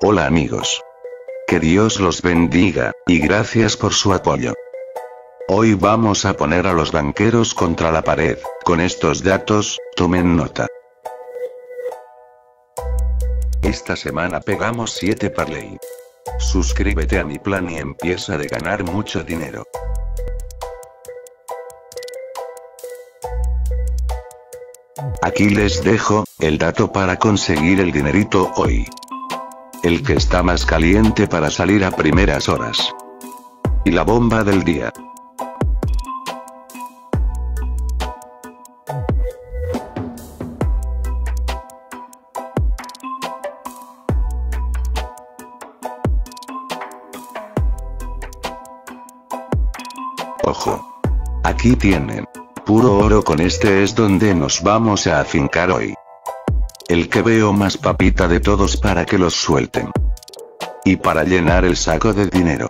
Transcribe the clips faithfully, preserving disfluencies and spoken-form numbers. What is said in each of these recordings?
Hola amigos. Que Dios los bendiga, y gracias por su apoyo. Hoy vamos a poner a los banqueros contra la pared. Con estos datos, tomen nota. Esta semana pegamos siete parlay. Suscríbete a mi plan y empieza a ganar mucho dinero. Aquí les dejo el dato para conseguir el dinerito hoy. El que está más caliente para salir a primeras horas. Y la bomba del día. Ojo. Aquí tienen. Puro oro, con este es donde nos vamos a afincar hoy. El que veo más papita de todos para que los suelten. Y para llenar el saco de dinero.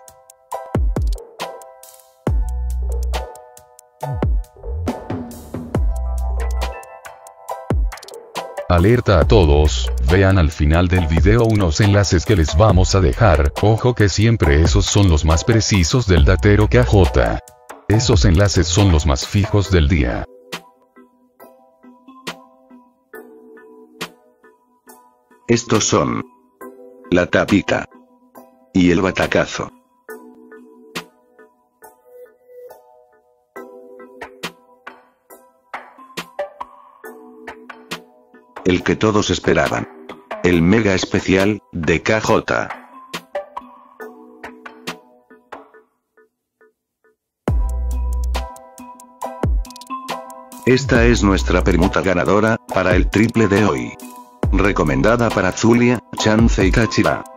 Alerta a todos, vean al final del video unos enlaces que les vamos a dejar, ojo que siempre esos son los más precisos del datero K J. Esos enlaces son los más fijos del día. Estos son la tapita y el batacazo. El que todos esperaban. El mega especial de K J. Esta es nuestra permuta ganadora para el triple de hoy. Recomendada para Zulia, Chance y Táchira.